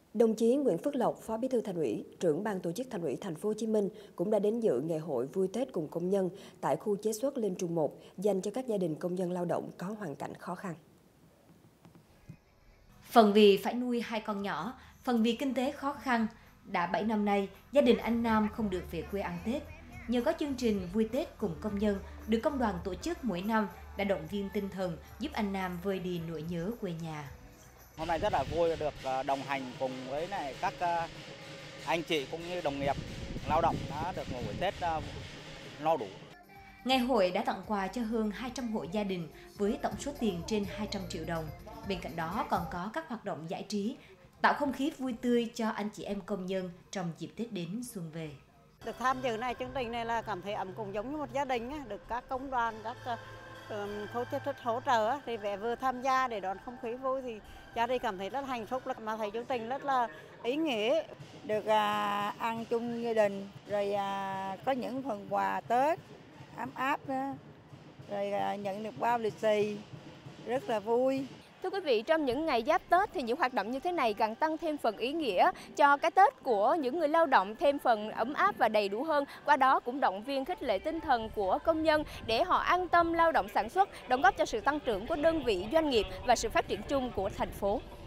Đồng chí Nguyễn Phước Lộc, Phó Bí thư Thành ủy, trưởng ban tổ chức Thành ủy Thành phố Hồ Chí Minh cũng đã đến dự ngày hội vui Tết cùng công nhân tại khu chế xuất Linh Trung 1 dành cho các gia đình công nhân lao động có hoàn cảnh khó khăn. Phần vì phải nuôi 2 con nhỏ, phần vì kinh tế khó khăn, đã 7 năm nay, gia đình anh Nam không được về quê ăn Tết. Nhờ có chương trình vui Tết cùng công nhân được công đoàn tổ chức mỗi năm đã động viên tinh thần giúp anh Nam vơi đi nỗi nhớ quê nhà. Hôm nay rất là vui được đồng hành cùng với các anh chị cũng như đồng nghiệp lao động đã được một buổi Tết no đủ. Ngày hội đã tặng quà cho hơn 200 hộ gia đình với tổng số tiền trên 200 triệu đồng. Bên cạnh đó còn có các hoạt động giải trí, tạo không khí vui tươi cho anh chị em công nhân trong dịp Tết đến xuân về. Được tham dự chương trình này là cảm thấy ấm cúng giống như một gia đình, được các công đoàn, các khối thiết thực hỗ trợ thì về vừa tham gia để đón không khí vui thì gia đình cảm thấy rất hạnh phúc, mà thấy chương trình rất là ý nghĩa. Được ăn chung gia đình, rồi có những phần quà Tết ấm áp nữa, rồi nhận được bao lì xì rất là vui. Thưa quý vị, trong những ngày giáp Tết thì những hoạt động như thế này càng tăng thêm phần ý nghĩa cho cái Tết của những người lao động thêm phần ấm áp và đầy đủ hơn. Qua đó cũng động viên khích lệ tinh thần của công nhân để họ an tâm lao động sản xuất, đóng góp cho sự tăng trưởng của đơn vị doanh nghiệp và sự phát triển chung của thành phố.